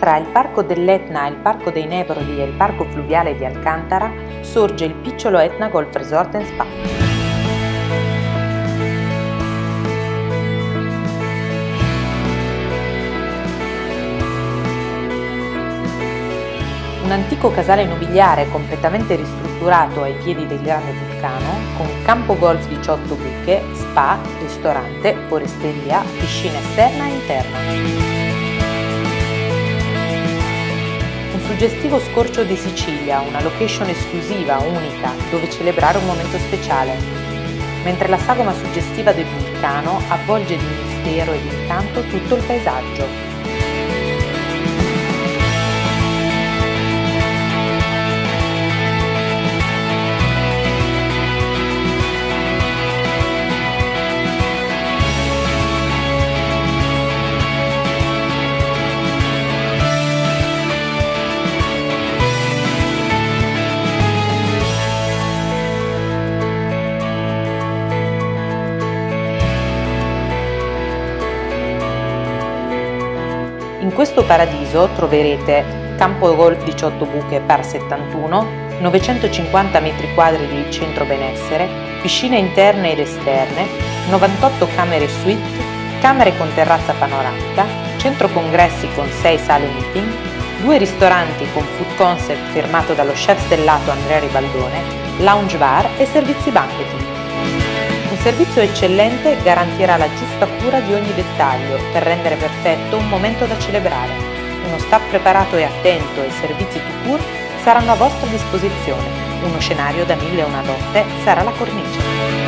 Tra il Parco dell'Etna, il Parco dei Nebrodi e il Parco Fluviale di Alcantara sorge il Picciolo Etna Golf Resort & Spa. Un antico casale nobiliare completamente ristrutturato ai piedi del grande vulcano, con campo golf 18 buche, spa, ristorante, foresteria, piscina esterna e interna. Un suggestivo scorcio di Sicilia, una location esclusiva, unica, dove celebrare un momento speciale, mentre la sagoma suggestiva del vulcano avvolge di mistero e di incanto tutto il paesaggio. In questo paradiso troverete campo golf 18 buche per 71, 950 metri quadri di centro benessere, piscine interne ed esterne, 98 camere suite, camere con terrazza panoramica, centro congressi con 6 sale meeting, 2 ristoranti con food concept firmato dallo chef stellato Andrea Ribaldone, lounge bar e servizi banqueting. Un servizio eccellente garantirà la giusta cura di ogni dettaglio per rendere perfetto un momento da celebrare. Uno staff preparato e attento e servizi tout court saranno a vostra disposizione. Uno scenario da 1001 notte sarà la cornice.